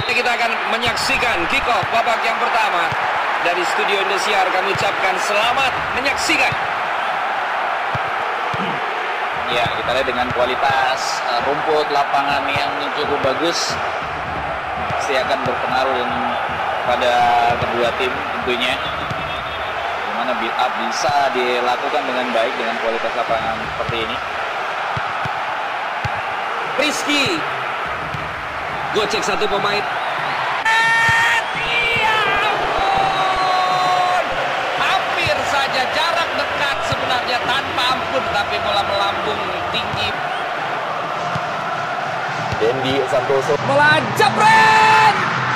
Kita akan menyaksikan kick off babak yang pertama. Dari studio Indosiar kami ucapkan selamat menyaksikan. Ya, kita lihat dengan kualitas rumput lapangan yang cukup bagus, pasti akan berpengaruh pada kedua tim tentunya. Bagaimana build up bisa dilakukan dengan baik dengan kualitas lapangan seperti ini. Rizky gocek satu pemain. Hampir saja jarak dekat sebenarnya tanpa ampun, tapi bola melambung tinggi. Dendi Santoso Bola jebret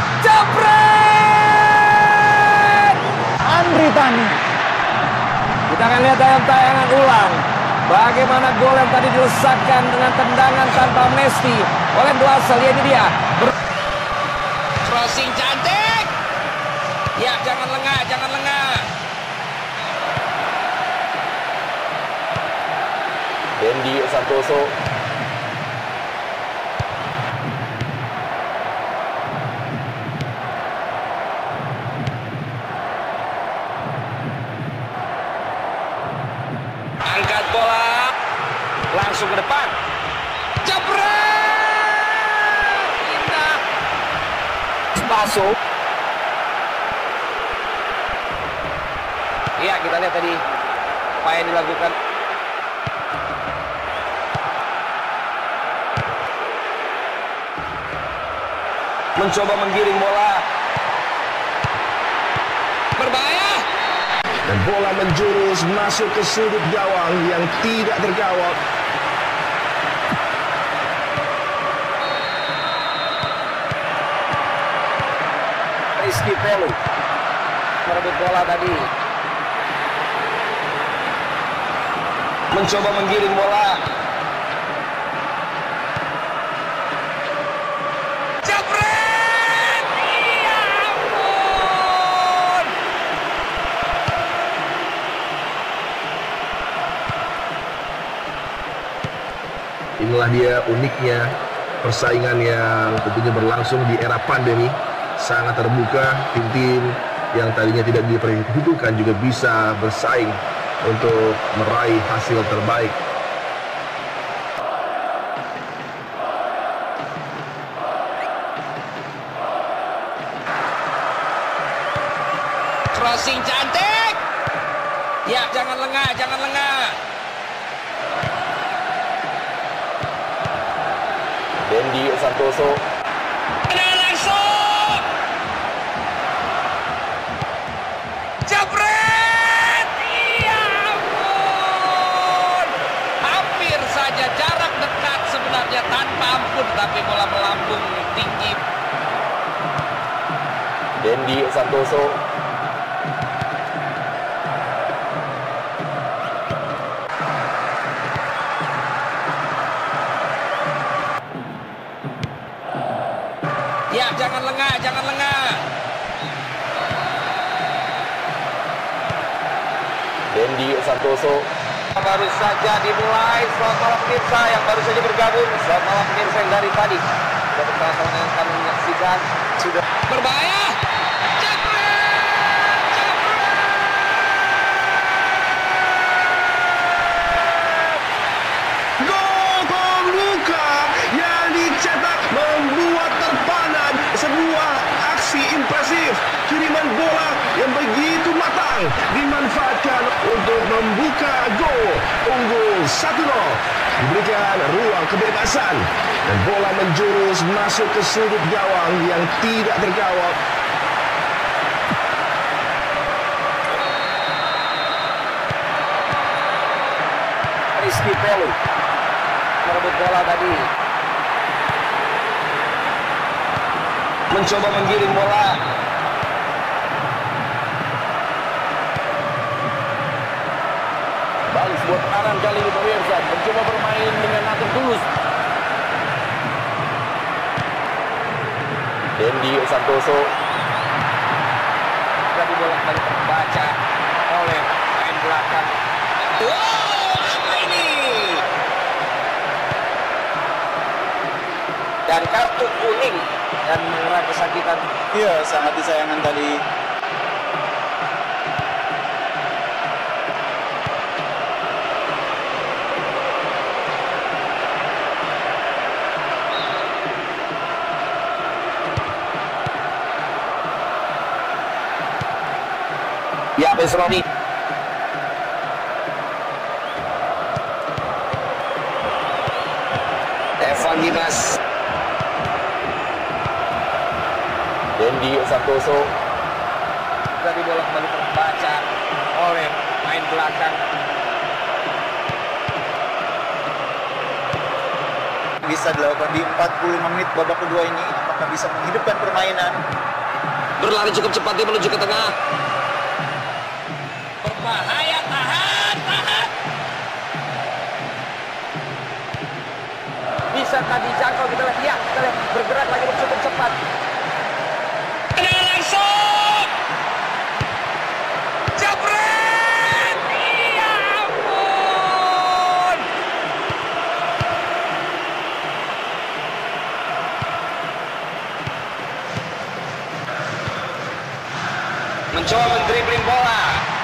Andri Tani. Kita akan lihat dalam tayangan ulang bagaimana gol yang tadi dilesatkan dengan tendangan tanpa amnesti oleh Blasel. Ini dia. Crossing cantik. Ya, jangan lengah, jangan lengah. Dendi Santoso Angkat bola langsung ke depan. Jebret. Indah. Masuk. Iya, kita lihat tadi apa yang dilakukan. Mencoba menggiring bola. Berbahaya. dan bola menjurus masuk ke sudut gawang yang tidak tergawang. Rizky Pelu merebut bola tadi. Mencoba menggiring bola. Jebret! Ya ampun! Inilah dia uniknya persaingan yang tentunya berlangsung di era pandemi. Sangat terbuka, tim-tim yang tadinya tidak diperhitungkan juga bisa bersaing untuk meraih hasil terbaik. Crossing cantik. Ya, jangan lengah, jangan lengah. Dendi Santoso Dan langsung. Jebret! Ya ampun! Hampir saja jarak dekat sebenarnya tanpa ampun, tapi bola melambung tinggi. Dendi Santoso Ya, jangan lengah, jangan lengah. Dendi Santoso Baru saja dimulai. Selamat malam pemirsa yang baru saja bergabung. Selamat malam pemirsa yang dari tadi sudah bersama dengan kami menyaksikan. Sudah Berbahaya. Jebret! gol pembuka yang dicetak membuat terpana sebuah aksi impresif. Kiriman bola yang begitu matang dimanfaatkan untuk membuka gol. Unggul 1-0, diberikan ruang kebebasan dan bola menjurus masuk ke sudut gawang yang tidak tergawang. Rizky Pelu merebut bola tadi. Mencoba menggiring bola. Balis buat kanan kali ini pemirsa. Mencoba bermain dengan atur tulus. Dendi Santoso Tadi bola kembali terbaca oleh main belakang. Wow, apa ini? Dan kartu kuning dan mengenai kesan Iya, sangat disayangkan tadi. Ya, Pesroni. Evan Dimas. Dendi Santoso. Tadi bola kembali terbaca oleh main belakang. Bisa dilakukan di 45 menit babak kedua ini. Apakah bisa menghidupkan permainan? Berlari cukup cepat dia menuju ke tengah. Berbahaya, tahan. Bisa tadi jangkau, kita lihat. Ya, kita lihat bergerak lagi cukup cepat. Dan langsung jebret. Ya ampun. Mencoba mendribling bola.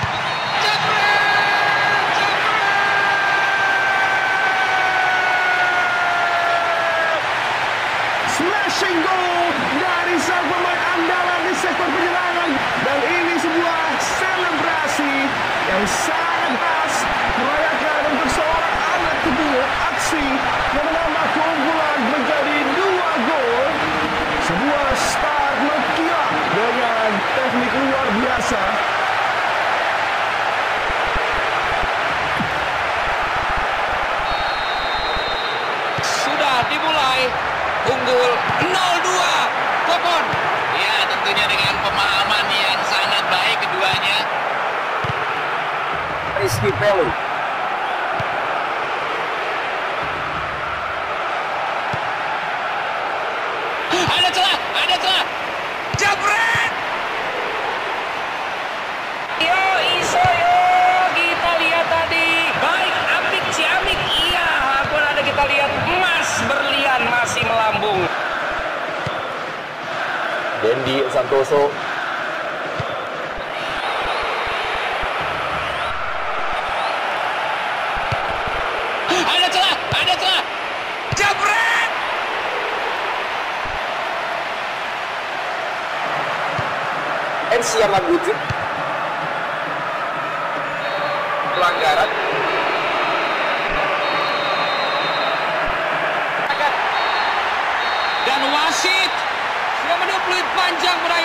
Smashing goal dari sang pemain andalan di sektor penyerangan. Dan ini sebuah selebrasi yang sangat khas merayakan untuk seorang anak kecil. Aksi yang menambah keunggulan menjadi 2 gol. Sebuah start mengkilat dengan teknik luar biasa. Sudah dimulai. Unggul 0-2. Popon. Ya, tentunya dengan pemahaman yang sangat baik keduanya. Rizky Pelu. Ada celah. Jebret. Yo Isoyo, kita lihat tadi. Baik, Apik Ciamik. Iya, pun ada kita lihat emas berlian masih melambung. Dendi Santoso. Ada celah. Jebret. Ensi Yamaguchi. Pelanggaran. Dan wasit sudah meniup peluit panjang pada